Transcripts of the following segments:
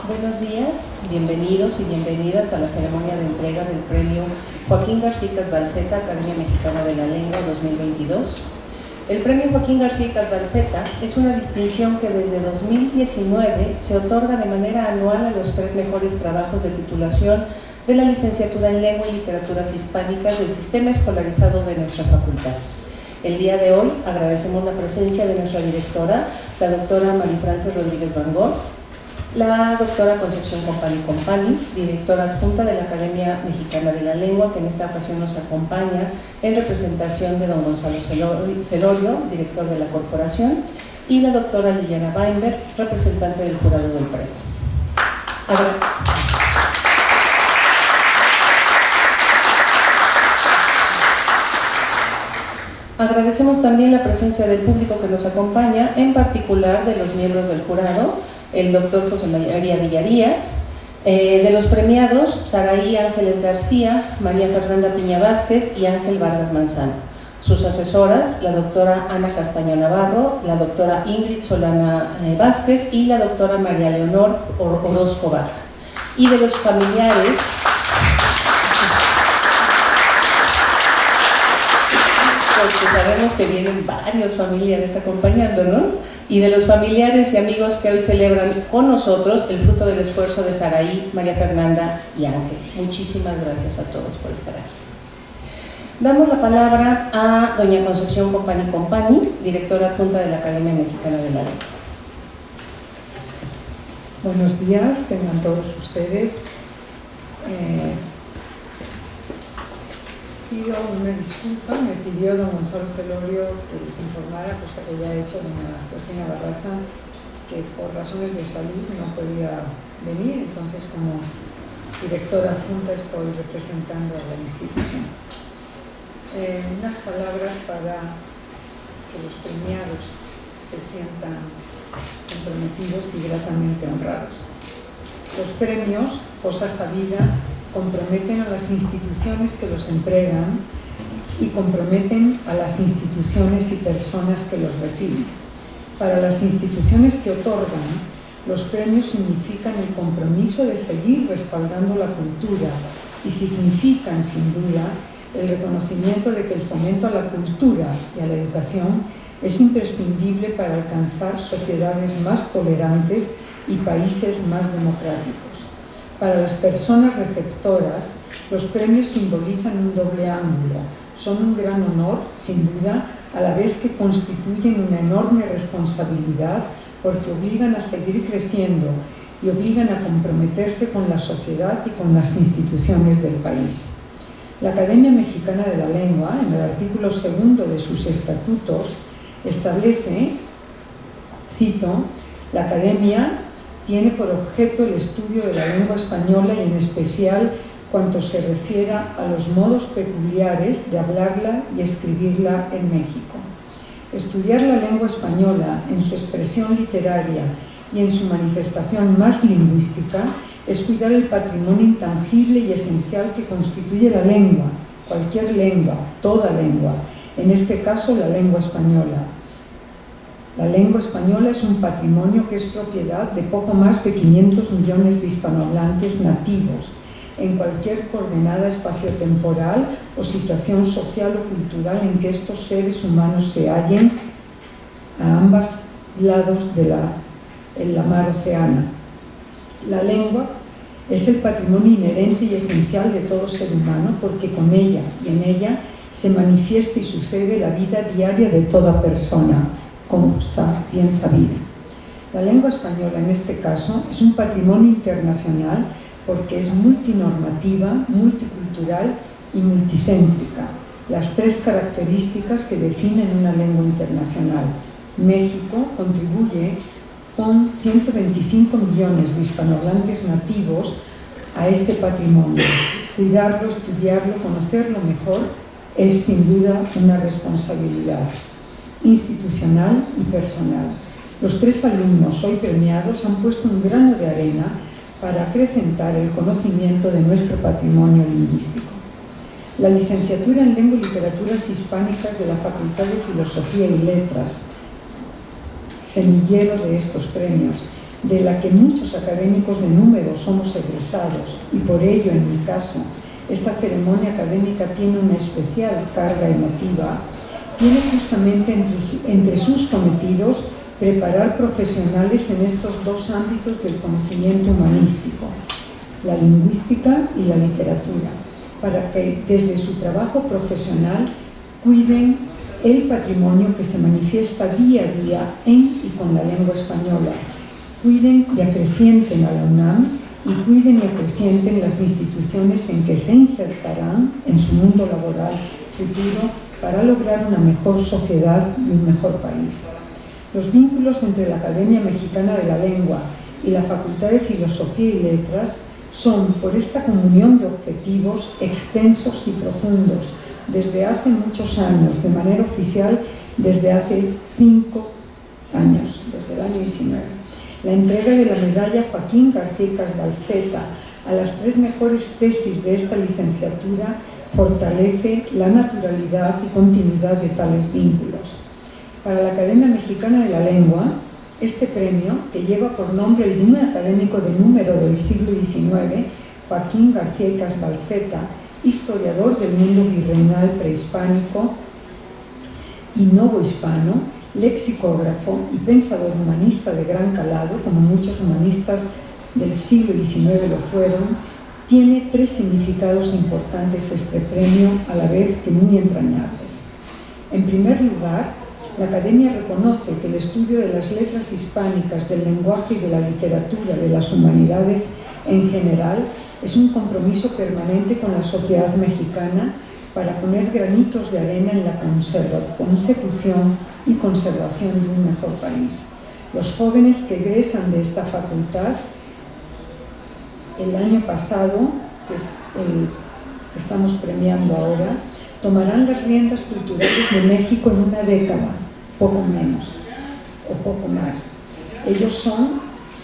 Buenos días, bienvenidos y bienvenidas a la ceremonia de entrega del premio Joaquín García Balceta, Academia Mexicana de la Lengua 2022. El premio Joaquín García Balceta es una distinción que desde 2019 se otorga de manera anual a los 3 mejores trabajos de titulación de la licenciatura en Lengua y Literaturas Hispánicas del sistema escolarizado de nuestra facultad. El día de hoy agradecemos la presencia de nuestra directora, la doctora María Frances Rodríguez Van Gogh, la doctora Concepción Company, directora adjunta de la Academia Mexicana de la Lengua, que en esta ocasión nos acompaña en representación de don Gonzalo Celorio, director de la corporación, y la doctora Liliana Weinberg, representante del jurado del premio. Agradecemos también la presencia del público que nos acompaña, en particular de los miembros del jurado, el doctor José María Villarías, de los premiados, Saraí Ángeles García, María Fernanda Piña Vázquez y Ángel Vargas Manzano. Sus asesoras, la doctora Ana Castaño Navarro, la doctora Ingrid Solana Vázquez y la doctora María Leonor Orozco Baja. Y de los familiares, porque sabemos que vienen varios familiares acompañándonos, y de los familiares y amigos que hoy celebran con nosotros el fruto del esfuerzo de Saraí, María Fernanda y Ángel. Muchísimas gracias a todos por estar aquí. Damos la palabra a doña Concepción Company, directora adjunta de la Academia Mexicana de la Lengua. Buenos días, tengan todos ustedes. Pido una disculpa, me pidió don Gonzalo Celorio que les informara, cosa que ya ha hecho doña Georgina Barraza, que por razones de salud no podía venir, entonces como directora adjunta estoy representando a la institución. Unas palabras para que los premiados se sientan comprometidos y gratamente honrados. Los premios, cosa sabida, comprometen a las instituciones que los entregan y comprometen a las instituciones y personas que los reciben. Para las instituciones que otorgan, los premios significan el compromiso de seguir respaldando la cultura y significan, sin duda, el reconocimiento de que el fomento a la cultura y a la educación es imprescindible para alcanzar sociedades más tolerantes y países más democráticos. Para las personas receptoras, los premios simbolizan un doble ángulo. Son un gran honor, sin duda, a la vez que constituyen una enorme responsabilidad porque obligan a seguir creciendo y obligan a comprometerse con la sociedad y con las instituciones del país. La Academia Mexicana de la Lengua, en el artículo 2 de sus estatutos, establece, cito, la Academia tiene por objeto el estudio de la lengua española y en especial cuanto se refiera a los modos peculiares de hablarla y escribirla en México. Estudiar la lengua española en su expresión literaria y en su manifestación más lingüística es cuidar el patrimonio intangible y esencial que constituye la lengua, cualquier lengua, toda lengua, en este caso la lengua española. La lengua española es un patrimonio que es propiedad de poco más de 500 millones de hispanohablantes nativos, en cualquier coordenada espaciotemporal o situación social o cultural en que estos seres humanos se hallen a ambos lados de la mar Océana. La lengua es el patrimonio inherente y esencial de todo ser humano porque con ella y en ella se manifiesta y sucede la vida diaria de toda persona, como bien sabida. La lengua española, en este caso, es un patrimonio internacional porque es multinormativa, multicultural y multicéntrica, las 3 características que definen una lengua internacional. México contribuye con 125 millones de hispanohablantes nativos a ese patrimonio. Cuidarlo, estudiarlo, conocerlo mejor es sin duda una responsabilidad institucional y personal. Los 3 alumnos hoy premiados han puesto un grano de arena para acrecentar el conocimiento de nuestro patrimonio lingüístico. La licenciatura en Lengua y Literaturas Hispánicas de la Facultad de Filosofía y Letras, semillero de estos premios, de la que muchos académicos de números somos egresados, y por ello, en mi caso, esta ceremonia académica tiene una especial carga emotiva, tiene justamente entre sus cometidos preparar profesionales en estos dos ámbitos del conocimiento humanístico, la lingüística y la literatura, para que desde su trabajo profesional cuiden el patrimonio que se manifiesta día a día en y con la lengua española, cuiden y acrecienten a la UNAM y cuiden y acrecienten las instituciones en que se insertarán en su mundo laboral futuro para lograr una mejor sociedad y un mejor país. Los vínculos entre la Academia Mexicana de la Lengua y la Facultad de Filosofía y Letras son, por esta comunión de objetivos, extensos y profundos, desde hace muchos años, de manera oficial desde hace 5 años, desde el año 19. La entrega de la medalla Joaquín García Balseta a las 3 mejores tesis de esta licenciatura fortalece la naturalidad y continuidad de tales vínculos. Para la Academia Mexicana de la Lengua, este premio, que lleva por nombre el de un académico de número del siglo XIX, Joaquín García Balseta, historiador del mundo virreinal prehispánico y novohispano, lexicógrafo y pensador humanista de gran calado, como muchos humanistas del siglo XIX lo fueron, tiene 3 significados importantes este premio, a la vez que muy entrañables. En primer lugar, la Academia reconoce que el estudio de las letras hispánicas, del lenguaje y de la literatura, de las humanidades en general, es un compromiso permanente con la sociedad mexicana para poner granitos de arena en la consecución y conservación de un mejor país. Los jóvenes que egresan de esta facultad el año pasado, que es el que estamos premiando ahora, tomarán las riendas culturales de México en una década, poco menos o poco más. Ellos son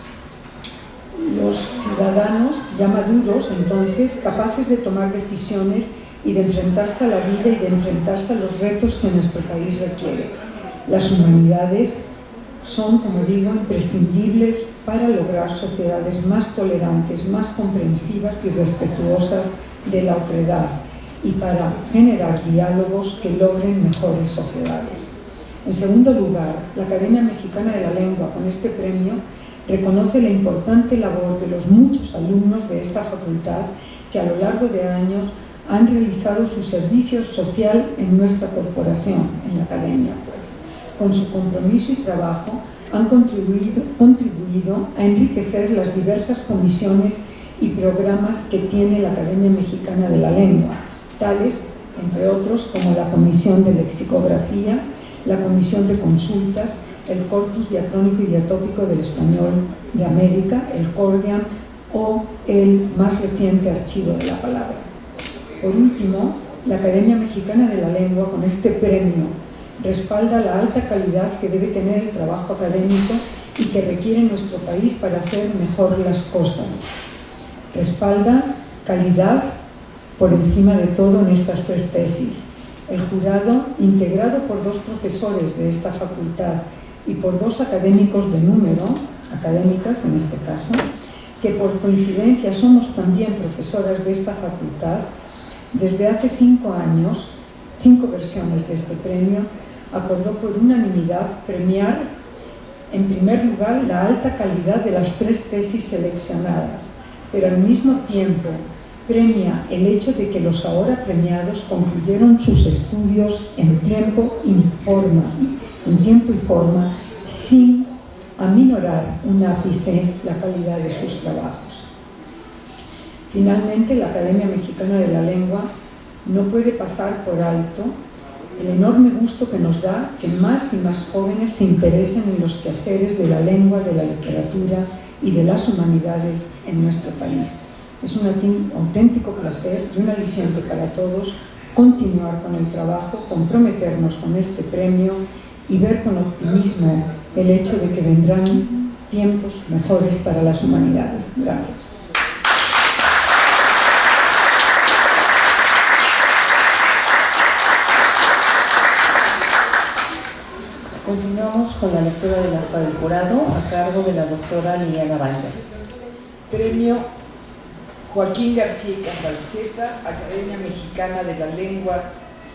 los ciudadanos ya maduros, entonces, capaces de tomar decisiones y de enfrentarse a la vida y de enfrentarse a los retos que nuestro país requiere. Las humanidades son, como digo, imprescindibles para lograr sociedades más tolerantes, más comprensivas y respetuosas de la otredad y para generar diálogos que logren mejores sociedades. En segundo lugar, la Academia Mexicana de la Lengua, con este premio, reconoce la importante labor de los muchos alumnos de esta facultad que a lo largo de años han realizado su servicio social en nuestra corporación, en la Academia, pues. Con su compromiso y trabajo han contribuido a enriquecer las diversas comisiones y programas que tiene la Academia Mexicana de la Lengua, tales, entre otros, como la Comisión de Lexicografía, la Comisión de Consultas, el Corpus Diacrónico y Diatópico del Español de América, el Cordiam, o el más reciente Archivo de la Palabra. Por último, la Academia Mexicana de la Lengua, con este premio, respalda la alta calidad que debe tener el trabajo académico y que requiere nuestro país para hacer mejor las cosas. Respalda calidad por encima de todo en estas 3 tesis. El jurado, integrado por 2 profesores de esta facultad y por 2 académicos de número, académicas en este caso, que por coincidencia somos también profesoras de esta facultad, desde hace 5 años, 5 versiones de este premio, acordó por unanimidad premiar, en primer lugar, la alta calidad de las 3 tesis seleccionadas, pero al mismo tiempo premia el hecho de que los ahora premiados concluyeron sus estudios en tiempo y forma, sin aminorar un ápice la calidad de sus trabajos. Finalmente, la Academia Mexicana de la Lengua no puede pasar por alto el enorme gusto que nos da que más y más jóvenes se interesen en los quehaceres de la lengua, de la literatura y de las humanidades en nuestro país. Es un auténtico placer y un aliciente para todos continuar con el trabajo, comprometernos con este premio y ver con optimismo el hecho de que vendrán tiempos mejores para las humanidades. Gracias. Continuamos con la lectura del acta del jurado a cargo de la doctora Liliana Vander. Premio Joaquín García Balceta, Academia Mexicana de la Lengua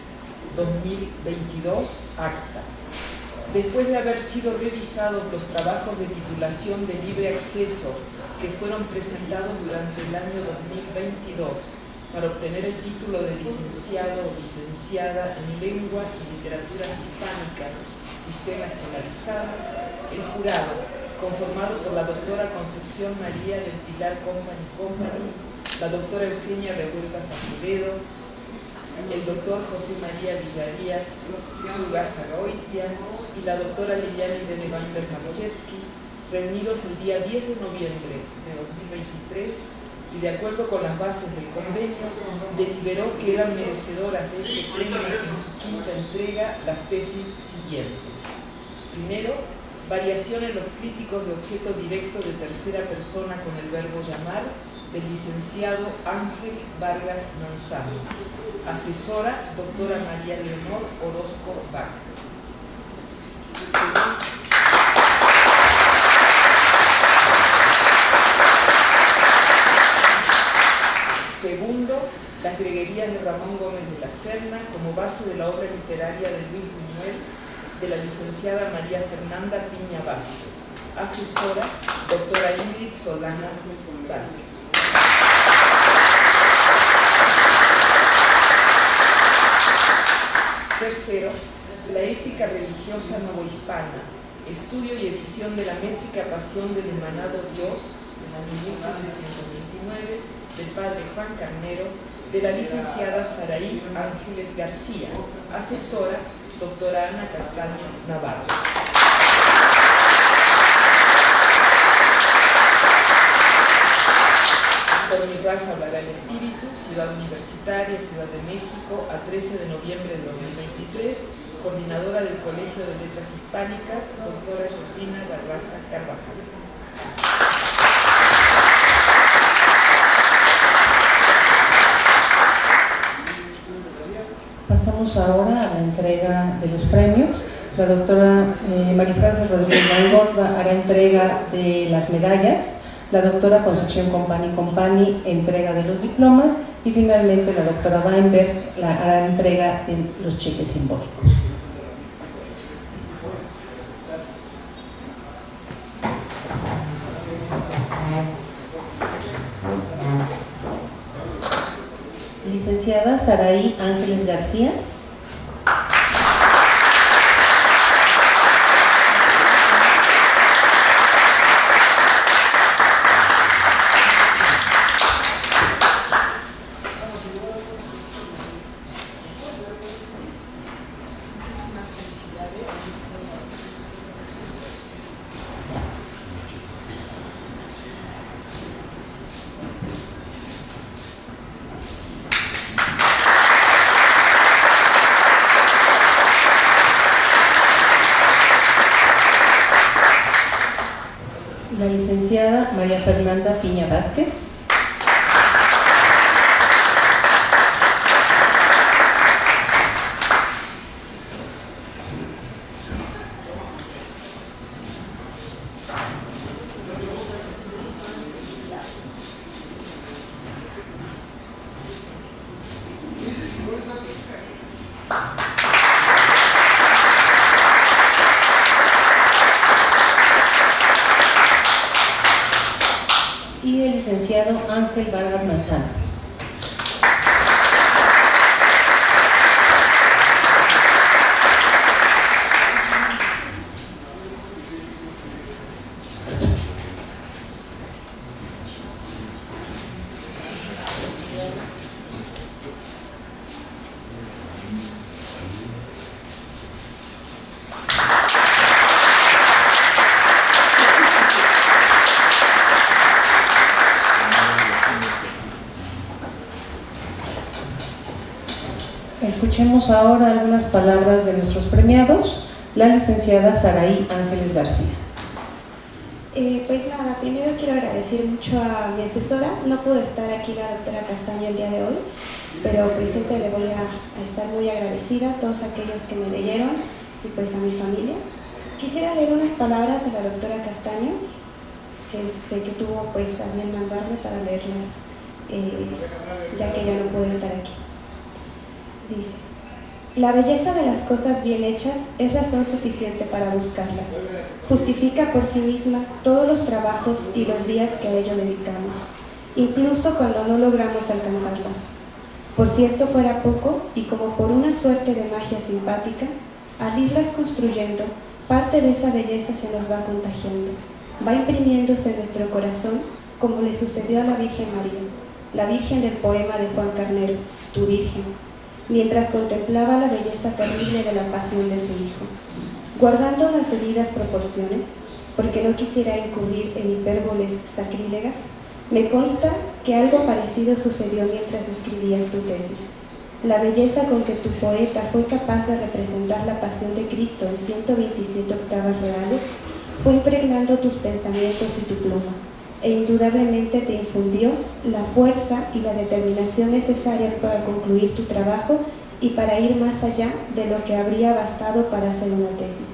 2022, acta. Después de haber sido revisados los trabajos de titulación de libre acceso que fueron presentados durante el año 2022 para obtener el título de licenciado o licenciada en Lenguas y Literaturas Hispánicas, Sistema Escolarizado, el jurado, conformado por la doctora Concepción María del Pilar Company, la doctora Eugenia Revueltas Acevedo, el doctor José María Villarías Zugazargoitia y la doctora Liliana Irene Vander Maluchevsky, reunidos el día 10 de noviembre de 2023, y de acuerdo con las bases del convenio, deliberó que eran merecedoras de este premio en su quinta entrega las tesis siguientes. Primero, variación en los críticos de objeto directo de tercera persona con el verbo llamar, del licenciado Ángel Vargas Manzano. Asesora, doctora María Leonor Orozco Bach. Segundo, las greguerías de Ramón Gómez de la Serna como base de la obra literaria de Luis Buñuel, de la licenciada María Fernanda Piña Vázquez. Asesora, doctora Ingrid Solana Vázquez. Tercero, la ética religiosa novohispana, estudio y edición de la métrica Pasión del Emanado Dios, en la 1729, del padre Juan Carnero, de la licenciada Saraí Ángeles García, asesora, doctora Ana Castaño Navarro. Por mi raza hablará el espíritu, Ciudad Universitaria, Ciudad de México, a 13 de noviembre de 2023, coordinadora del Colegio de Letras Hispánicas, doctora Georgina Barraza Carvajal. Pasamos ahora a la entrega de los premios. La doctora María Frances Rodríguez Mangor hará entrega de las medallas, la doctora Concepción Company entrega de los diplomas y finalmente la doctora Weinberg hará entrega de los cheques simbólicos. Licenciada Saraí Ángeles García. La licenciada María Fernanda Piña Vázquez. Y el licenciado Ángel Vargas Manzano. Escuchemos ahora algunas palabras de nuestros premiados. La licenciada Saraí Ángeles García. Pues nada, primero quiero agradecer mucho a mi asesora. No pudo estar aquí la doctora Castaño el día de hoy, pero pues siempre le voy a estar muy agradecida a todos aquellos que me leyeron y pues a mi familia. Quisiera leer unas palabras de la doctora Castaño, que tuvo pues a bien mandarme para leerlas, ya que ella no puede estar aquí. Dice: la belleza de las cosas bien hechas es razón suficiente para buscarlas. Justifica por sí misma todos los trabajos y los días que a ello dedicamos, incluso cuando no logramos alcanzarlas. Por si esto fuera poco, y como por una suerte de magia simpática, al irlas construyendo, parte de esa belleza se nos va contagiando, va imprimiéndose en nuestro corazón, como le sucedió a la Virgen María, la Virgen del poema de Juan Carnero, Tu Virgen, mientras contemplaba la belleza terrible de la pasión de su Hijo. Guardando las debidas proporciones, porque no quisiera incurrir en hipérboles sacrílegas, me consta que algo parecido sucedió mientras escribías tu tesis. La belleza con que tu poeta fue capaz de representar la pasión de Cristo en 127 octavas reales fue impregnando tus pensamientos y tu pluma, e indudablemente te infundió la fuerza y la determinación necesarias para concluir tu trabajo y para ir más allá de lo que habría bastado para hacer una tesis.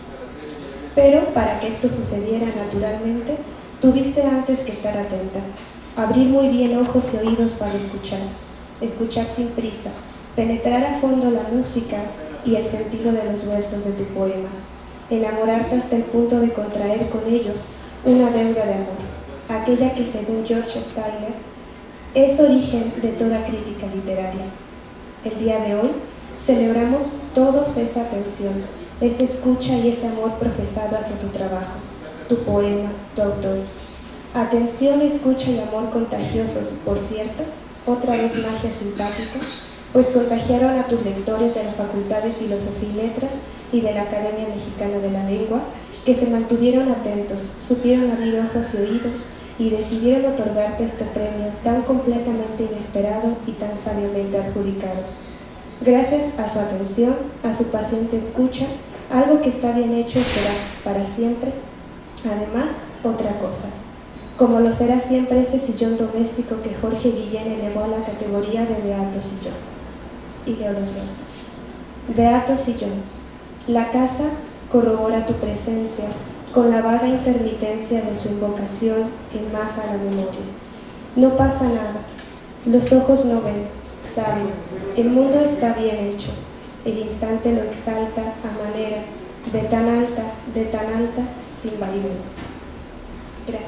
Pero para que esto sucediera naturalmente, tuviste antes que estar atenta, abrir muy bien ojos y oídos para escuchar sin prisa, penetrar a fondo la música y el sentido de los versos de tu poema, enamorarte hasta el punto de contraer con ellos una deuda de amor, aquella que según George Steiner es origen de toda crítica literaria. El día de hoy celebramos todos esa atención, esa escucha y ese amor profesado hacia tu trabajo, tu poema, tu autor. Atención, escucha y amor contagiosos, por cierto, otra vez magia simpática, pues contagiaron a tus lectores de la Facultad de Filosofía y Letras y de la Academia Mexicana de la Lengua, que se mantuvieron atentos, supieron abrir ojos y oídos y decidieron otorgarte este premio tan completamente inesperado y tan sabiamente adjudicado. Gracias a su atención, a su paciente escucha, algo que está bien hecho será, para siempre, además, otra cosa. Como lo será siempre ese sillón doméstico que Jorge Guillén elevó a la categoría de beato sillón. Y leo los versos. Beato sillón, la casa corrobora tu presencia con la vaga intermitencia de su invocación en masa a la memoria. No pasa nada, los ojos no ven, saben, el mundo está bien hecho, el instante lo exalta a manera de tan alta, sin vaivén. Gracias.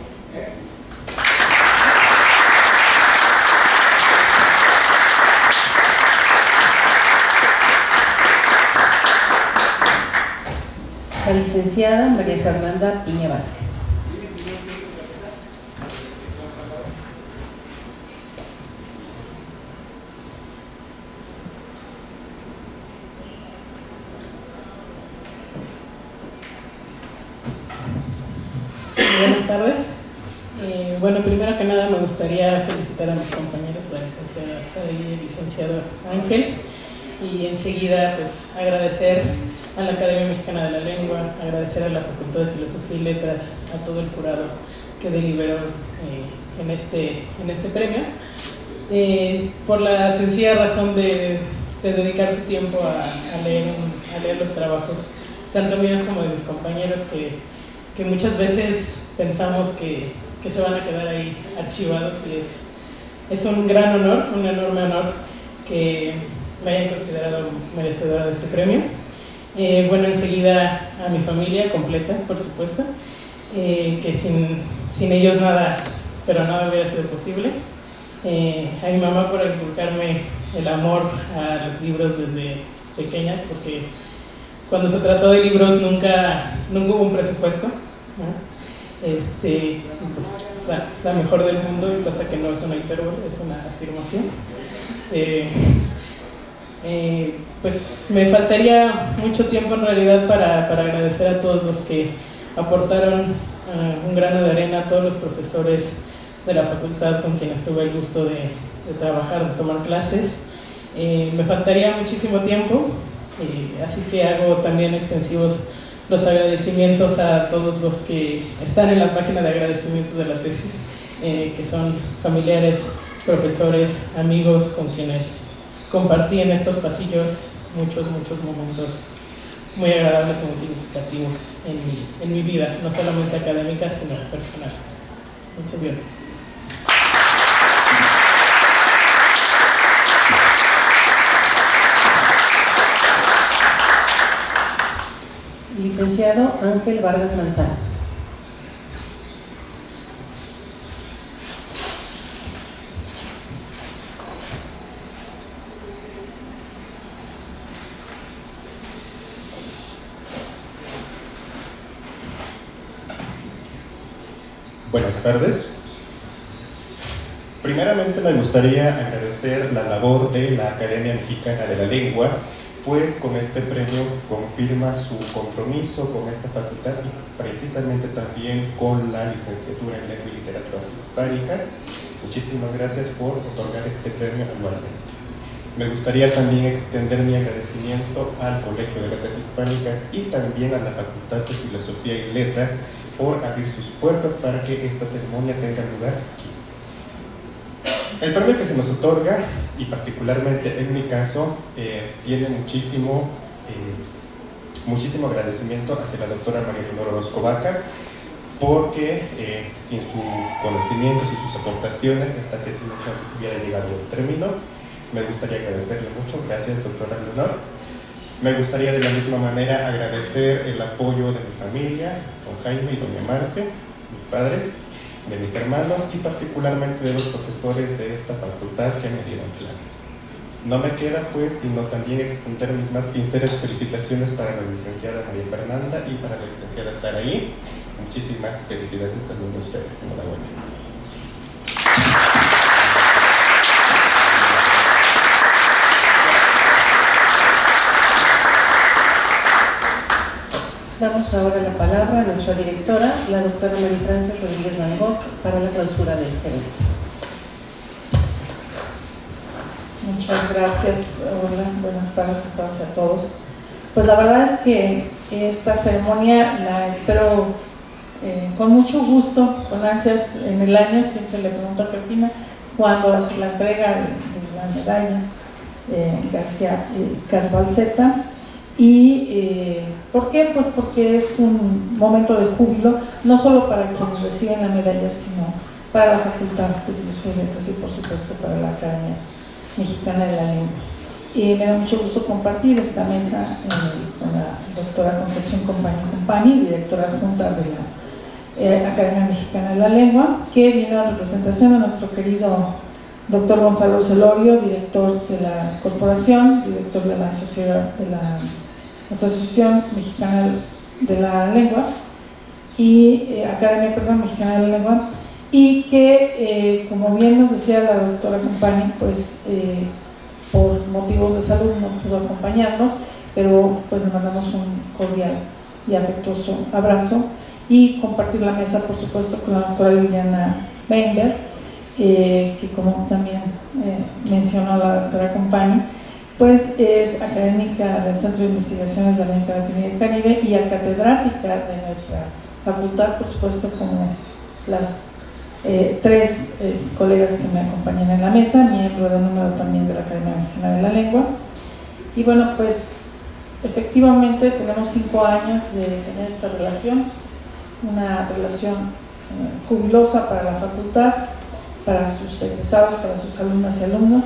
La licenciada María Fernanda Piña Vázquez. Buenas tardes. Bueno, primero que nada me gustaría felicitar a mis compañeros, la licenciada Sara y el licenciado Ángel, y enseguida pues agradecer a la Academia Mexicana de la Lengua, agradecer a la Facultad de Filosofía y Letras, a todo el jurado que deliberó en este premio, por la sencilla razón de dedicar su tiempo a leer los trabajos, tanto míos como de mis compañeros, que muchas veces pensamos que se van a quedar ahí archivados, y es un gran honor, un enorme honor que me hayan considerado merecedora de este premio. Bueno, enseguida a mi familia completa, por supuesto, que sin ellos nada, pero nada hubiera sido posible. A mi mamá por inculcarme el amor a los libros desde pequeña, porque cuando se trató de libros nunca hubo un presupuesto, ¿no? Pues es la mejor del mundo, y cosa que no es una hipérbole, es una afirmación. Pues me faltaría mucho tiempo en realidad para agradecer a todos los que aportaron un grano de arena, a todos los profesores de la facultad con quienes tuve el gusto de trabajar, de tomar clases. Me faltaría muchísimo tiempo, así que hago también extensivos los agradecimientos a todos los que están en la página de agradecimientos de la tesis, que son familiares, profesores, amigos con quienes compartí en estos pasillos muchos momentos muy agradables y muy significativos en mi vida, no solamente académica, sino personal. Muchas gracias. Licenciado Ángel Vargas Manzano. Buenas tardes. Primeramente me gustaría agradecer la labor de la Academia Mexicana de la Lengua, pues con este premio confirma su compromiso con esta facultad y precisamente también con la licenciatura en Lengua y Literaturas Hispánicas. Muchísimas gracias por otorgar este premio anualmente. Me gustaría también extender mi agradecimiento al Colegio de Letras Hispánicas y también a la Facultad de Filosofía y Letras por abrir sus puertas para que esta ceremonia tenga lugar aquí. El premio que se nos otorga, y particularmente en mi caso, tiene muchísimo agradecimiento hacia la doctora María Leonor Orozco Baca, porque sin su conocimiento, sin sus aportaciones, esta tesis no hubiera llegado al término. Me gustaría agradecerle mucho. Gracias, doctora Leonor. Me gustaría de la misma manera agradecer el apoyo de mi familia, don Jaime y doña Marce, mis padres, de mis hermanos y particularmente de los profesores de esta facultad que me dieron clases. No me queda pues sino también extender mis más sinceras felicitaciones para la licenciada María Fernanda y para la licenciada Saraí. Muchísimas felicidades también a ustedes. Enhorabuena. Damos ahora la palabra a nuestra directora, la doctora María Frances Rodríguez Langó, para la clausura de este evento. Muchas gracias. Hola, buenas tardes a todas y a todos. Pues la verdad es que esta ceremonia la espero con mucho gusto, con ansias en el año. Siempre le pregunto a Georgina cuándo va a ser la entrega de la medalla García Casbalceta. ¿Y por qué? Pues porque es un momento de júbilo, no solo para quienes reciben la medalla, sino para la Facultad de Filosofía y Letras y por supuesto para la Academia Mexicana de la Lengua. Me da mucho gusto compartir esta mesa con la doctora Concepción Compani, directora adjunta de la Academia Mexicana de la Lengua, que vino en representación de nuestro querido doctor Gonzalo Celorio, director de la corporación, director de la Asociación Mexicana de la Lengua y Academia Mexicana de la Lengua, y que como bien nos decía la doctora Compani, pues por motivos de salud no pudo acompañarnos, pero pues le mandamos un cordial y afectuoso abrazo y compartir la mesa por supuesto con la doctora Liliana Weinberg, que como también mencionó la doctora Compani, pues es académica del Centro de Investigaciones de América Latina y el Caribe y catedrática de nuestra facultad, por supuesto, como las tres colegas que me acompañan en la mesa, miembro de número también de la Academia Mexicana de la Lengua. Y bueno, pues efectivamente tenemos 5 años de tener esta relación, una relación jubilosa para la facultad, para sus egresados, para sus alumnas y alumnos.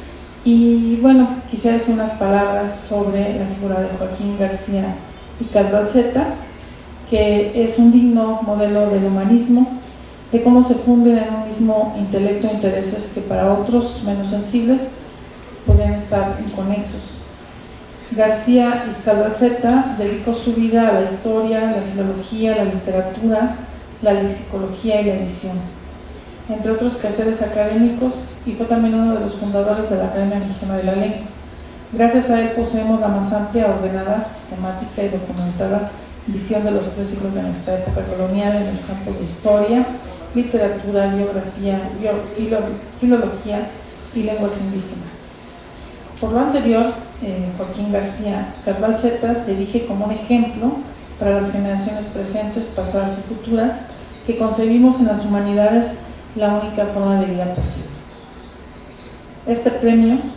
Y bueno, quisiera decir unas palabras sobre la figura de Joaquín García y Casbalceta, que es un digno modelo del humanismo, de cómo se funden en un mismo intelecto e intereses que para otros menos sensibles podrían estar inconexos. García y Casbalceta dedicó su vida a la historia, la filología, la literatura, la lexicología y la edición, entre otros quehaceres académicos, y fue también uno de los fundadores de la Academia Mexicana de la Lengua. Gracias a él poseemos la más amplia, ordenada, sistemática y documentada visión de los 3 siglos de nuestra época colonial en los campos de historia, literatura, biografía, filología y lenguas indígenas. Por lo anterior, Joaquín García Casbalceta se erige como un ejemplo para las generaciones presentes, pasadas y futuras, que concebimos en las humanidades la única forma de vida posible. Este premio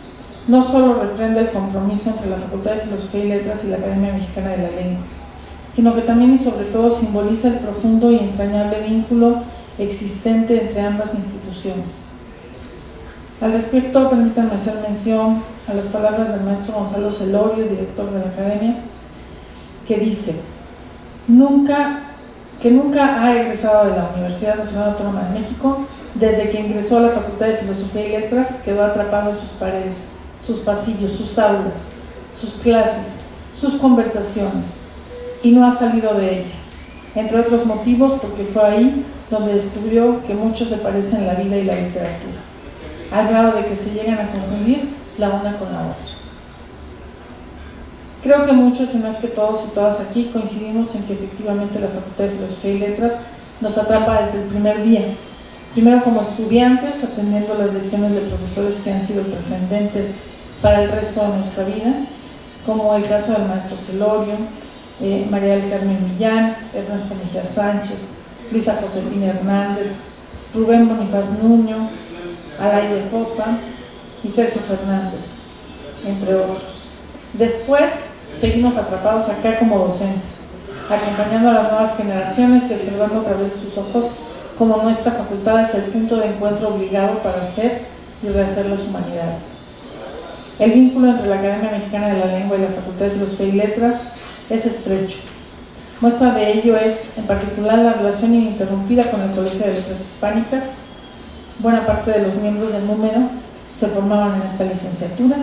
no solo refrenda el compromiso entre la Facultad de Filosofía y Letras y la Academia Mexicana de la Lengua, sino que también y sobre todo simboliza el profundo y entrañable vínculo existente entre ambas instituciones. Al respecto, permítanme hacer mención a las palabras del maestro Gonzalo Celorio, director de la Academia, que dice: nunca ha egresado de la Universidad Nacional Autónoma de México, desde que ingresó a la Facultad de Filosofía y Letras, quedó atrapado en sus paredes, sus pasillos, sus aulas, sus clases, sus conversaciones, y no ha salido de ella, entre otros motivos porque fue ahí donde descubrió que mucho se parece en la vida y la literatura, al grado de que se llegan a confundir la una con la otra. Creo que muchos, y no es que todos y todas aquí, coincidimos en que efectivamente la Facultad de Filosofía y Letras nos atrapa desde el primer día. Primero como estudiantes, atendiendo las lecciones de profesores que han sido trascendentes para el resto de nuestra vida, como el caso del maestro Celorio, María del Carmen Millán, Ernesto Mejía Sánchez, Luisa Josefina Hernández, Rubén Bonifaz Nuño, Alaide Fopa y Sergio Fernández, entre otros. Después seguimos atrapados acá como docentes, acompañando a las nuevas generaciones y observando a través de sus ojos cómo nuestra facultad es el punto de encuentro obligado para hacer y rehacer las humanidades. El vínculo entre la Academia Mexicana de la Lengua y la Facultad de Filosofía y Letras es estrecho. Muestra de ello es, en particular, la relación ininterrumpida con el Colegio de Letras Hispánicas. Buena parte de los miembros del número se formaban en esta licenciatura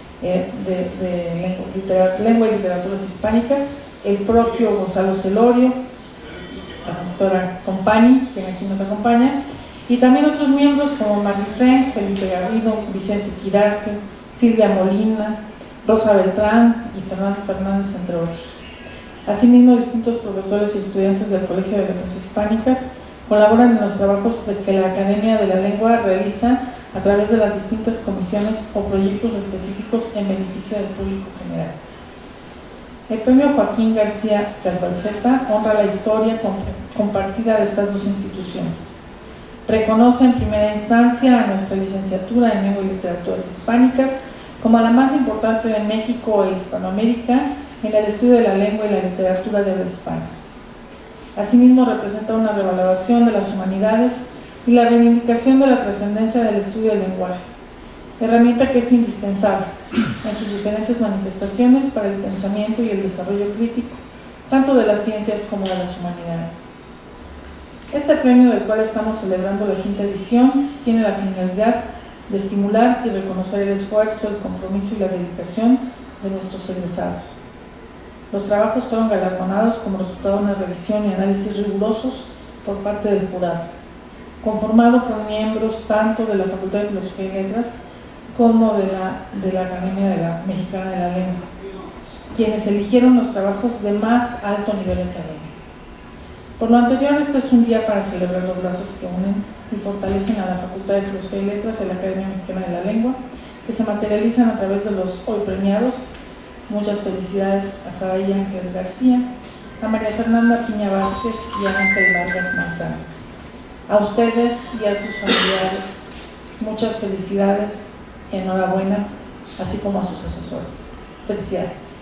de Lengua y Literaturas Hispánicas. El propio Gonzalo Celorio, la doctora Compani, quien aquí nos acompaña, y también otros miembros como Marifren, Felipe Garrido, Vicente Quirarte, Silvia Molina, Rosa Beltrán y Fernando Fernández, entre otros. Asimismo, distintos profesores y estudiantes del Colegio de Letras Hispánicas colaboran en los trabajos que la Academia de la Lengua realiza a través de las distintas comisiones o proyectos específicos en beneficio del público general. El premio Joaquín García Casbalceta honra la historia compartida de estas dos instituciones. Reconoce en primera instancia a nuestra licenciatura en Lengua y Literaturas Hispánicas como la más importante de México e Hispanoamérica en el estudio de la lengua y la literatura de habla hispana. Asimismo, representa una revaloración de las humanidades y la reivindicación de la trascendencia del estudio del lenguaje, herramienta que es indispensable en sus diferentes manifestaciones para el pensamiento y el desarrollo crítico, tanto de las ciencias como de las humanidades. Este premio, del cual estamos celebrando la 5ª edición, tiene la finalidad de estimular y reconocer el esfuerzo, el compromiso y la dedicación de nuestros egresados. Los trabajos fueron galardonados como resultado de una revisión y análisis rigurosos por parte del jurado, conformado por miembros tanto de la Facultad de Filosofía y Letras como de la Academia Mexicana de la Lengua, quienes eligieron los trabajos de más alto nivel académico. Por lo anterior, este es un día para celebrar los lazos que unen y fortalecen a la Facultad de Filosofía y Letras y a la Academia Mexicana de la Lengua, que se materializan a través de los hoy premiados. Muchas felicidades a Saray Ángeles García, a María Fernanda Piña Vázquez y a Ángel Vargas Manzano. A ustedes y a sus familiares, muchas felicidades, enhorabuena, así como a sus asesores. Felicidades.